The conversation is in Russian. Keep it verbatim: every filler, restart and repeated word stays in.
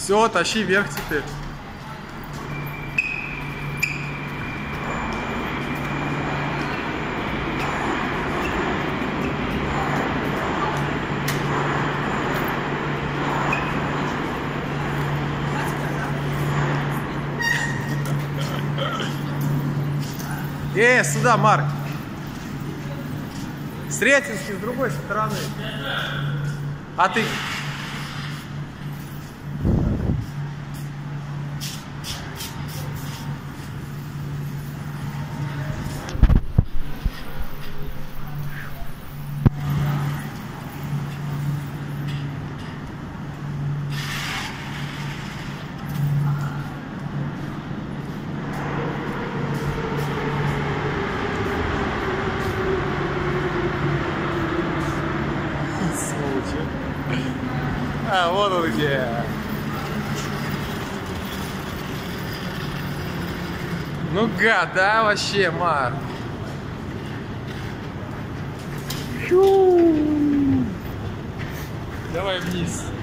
Все, тащи вверх теперь. Эй, сюда, Марк. Сретенский с другой стороны. А ты... А, вот он где. Ну гад, да, вообще, Марк. Давай вниз.